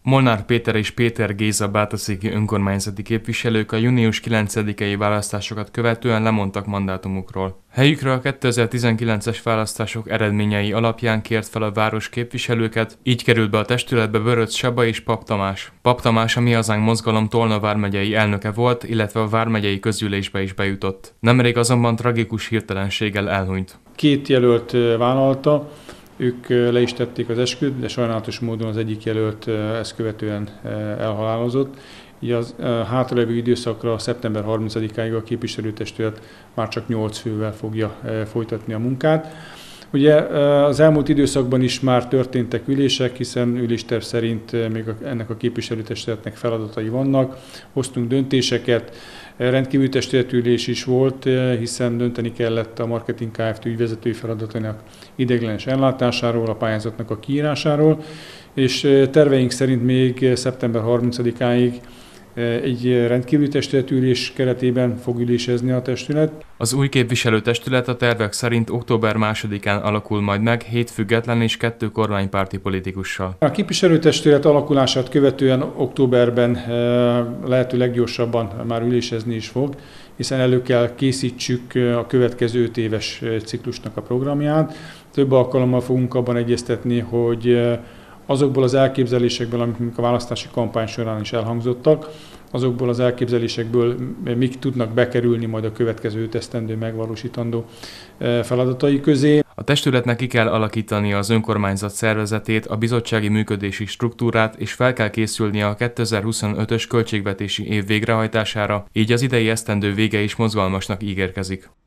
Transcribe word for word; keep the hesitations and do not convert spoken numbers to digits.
Molnár Péter és Péter Géza bátorszéki önkormányzati képviselők a június kilencedikei választásokat követően lemondtak mandátumukról. Helyükre a kétezer-tizenkilences választások eredményei alapján kért fel a város képviselőket, így került be a testületbe Böröcz Csaba és Pap Tamás. Pap Tamás a Mi Hazánk mozgalom Tolna vármegyei elnöke volt, illetve a vármegyei közgyűlésbe is bejutott. Nemrég azonban tragikus hirtelenséggel elhunyt. Két jelölt vállalta, ők le is tették az esküt, de sajnálatos módon az egyik jelölt ezt követően elhalálozott. Így az hátralévő időszakra szeptember harmincadikáig a képviselőtestület már csak nyolc fővel fogja folytatni a munkát. Ugye az elmúlt időszakban is már történtek ülések, hiszen ülésterv szerint még ennek a képviselőtestületnek feladatai vannak. Hoztunk döntéseket, rendkívüli testületülés is volt, hiszen dönteni kellett a Marketing Kft. Ügyvezetői feladatainak ideiglenes ellátásáról, a pályázatnak a kiírásáról, és terveink szerint még szeptember harmincadikáig egy rendkívüli testületülés keretében fog ülésezni a testület. Az új képviselőtestület a tervek szerint október másodikán alakul majd meg, hét független és kettő kormánypárti politikussal. A képviselőtestület alakulását követően októberben lehető leggyorsabban már ülésezni is fog, hiszen elő kell készítsük a következő öt éves ciklusnak a programját. Több alkalommal fogunk abban egyeztetni, hogy azokból az elképzelésekből, amik a választási kampány során is elhangzottak, azokból az elképzelésekből mik tudnak bekerülni majd a következő öt esztendő megvalósítandó feladatai közé. A testületnek ki kell alakítani az önkormányzat szervezetét, a bizottsági működési struktúrát, és fel kell készülnie a kétezer-huszonötös költségvetési év végrehajtására, így az idei esztendő vége is mozgalmasnak ígérkezik.